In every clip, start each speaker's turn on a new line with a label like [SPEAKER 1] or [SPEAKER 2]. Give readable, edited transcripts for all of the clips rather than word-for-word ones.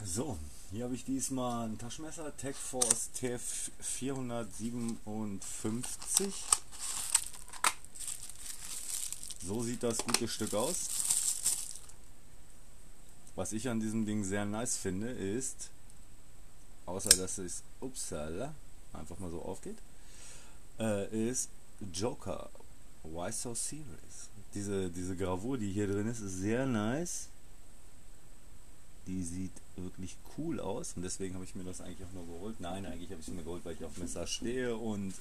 [SPEAKER 1] So, hier habe ich diesmal ein Taschenmesser TechForce TF 457. So sieht das gute Stück aus. Was ich an diesem Ding sehr nice finde, ist, außer dass es upsala, einfach mal so aufgeht, ist Joker. Why so serious? Diese Gravur, die hier drin ist sehr nice. Die sieht wirklich cool aus und deswegen habe ich mir das eigentlich auch nur geholt. Nein, eigentlich habe ich es mir geholt, weil ich auf Messer stehe und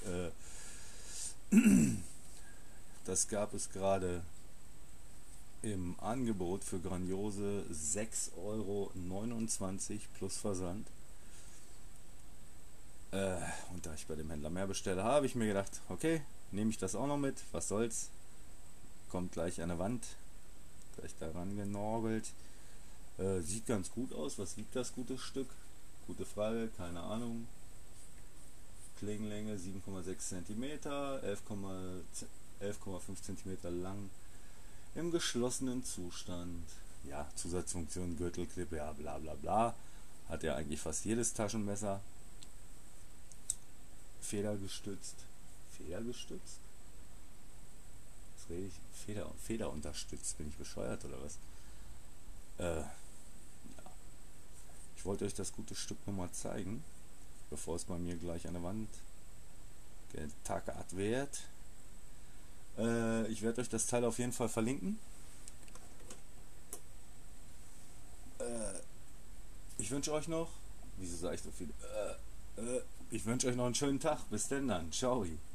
[SPEAKER 1] das gab es gerade im Angebot für grandiose 6,29 € plus Versand. Und da ich bei dem Händler mehr bestelle, habe ich mir gedacht, okay, nehme ich das auch noch mit, was soll's. Kommt gleich an der Wand, gleich daran genorgelt. Sieht ganz gut aus. Was wiegt das gute Stück? Gute Frage, keine Ahnung. Klingenlänge 7,6 cm, 11,5 cm lang. Im geschlossenen Zustand. Ja, Zusatzfunktion, Gürtelclip, ja, bla bla bla. Hat ja eigentlich fast jedes Taschenmesser. Federgestützt. Federgestützt? Was rede ich? Feder unterstützt. Bin ich bescheuert oder was? Ja. Ich wollte euch das gute Stück nochmal zeigen, bevor es bei mir gleich an der Wand getackert wird. Ich werde euch das Teil auf jeden Fall verlinken. Ich wünsche euch noch, wieso sage ich so viel? Ich wünsche euch noch einen schönen Tag. Bis denn dann. Ciao.